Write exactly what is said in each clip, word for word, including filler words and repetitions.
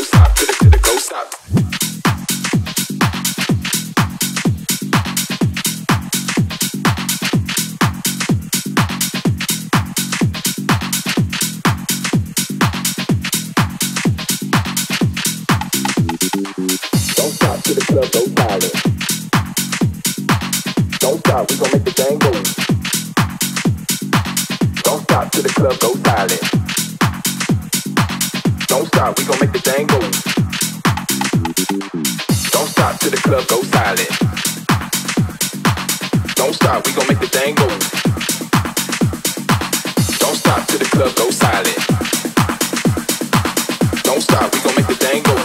stop to the to the go stop. Don't stop to the club, go silent. Don't stop, we gon' make the thing go. Don't stop to the club, go silent. Don't stop, we gon' make the thing go. Don't stop to the club, go silent. Don't stop, we gon' make the thing go. Don't stop to the club, go silent. Don't stop, we gon' make the thing go.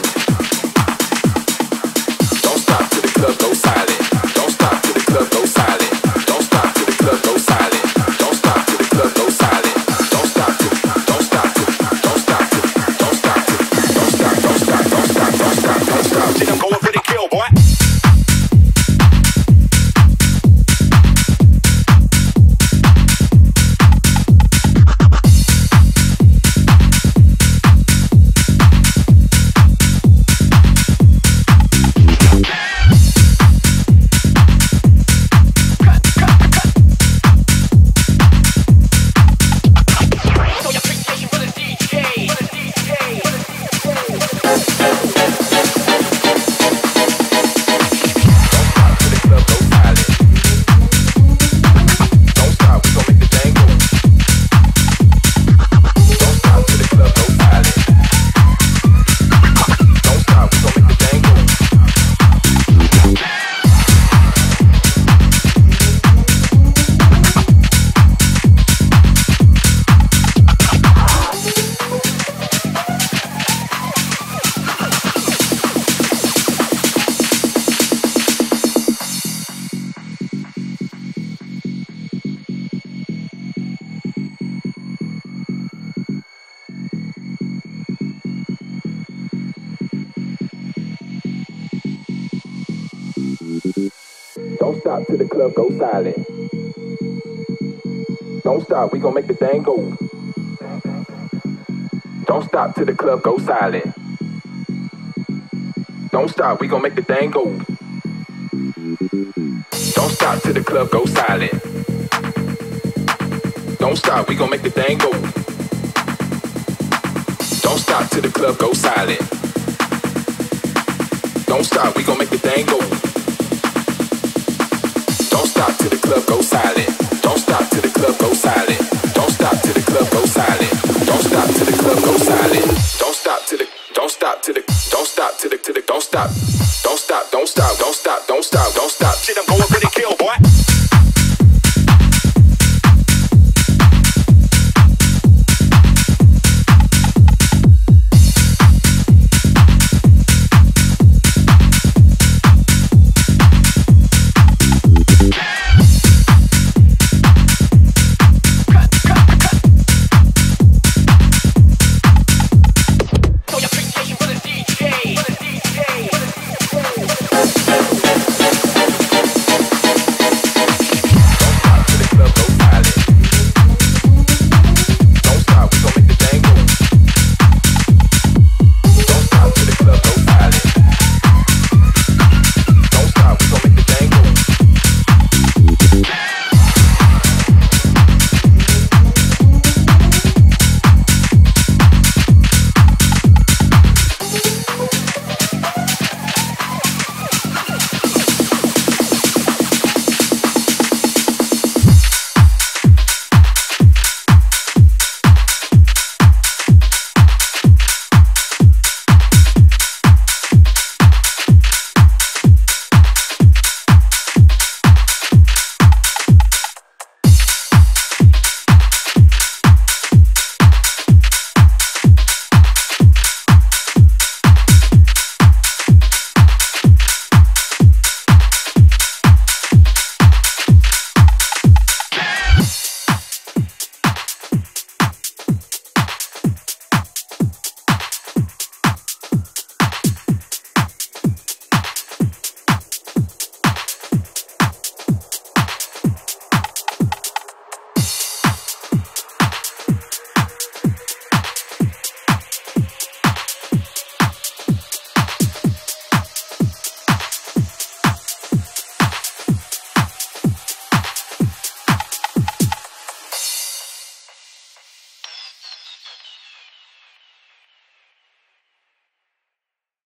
Don't stop to the club, go silent. Don't stop to the club, go silent. Don't stop to the club, go silent. Don't stop to the club, go silent. Don't stop to, don't stop to, don't stop to, don't stop to, don't stop, don't stop, don't stop, don't stop, don't stop. Shit, I'm going for the kill, boy. Don't stop to the club, go silent. Don't stop, we gon' make the thing go. Don't stop to the club, go silent. Don't stop, we gon' make the thing go. Don't stop to the club, go silent. Don't stop, we gon' make the thing go. Don't stop to the club, go silent. Don't stop, we gon' make the thing go. Don't stop to the club, go silent. Don't stop to the club, go silent. Don't stop to the club, go silent. Don't stop to the club, go silent. Don't stop to the, don't stop to the, don't stop to the, to the, don't stop. Don't stop, don't stop, don't stop, don't stop, don't stop. Shit, I'm going for the kill, boy.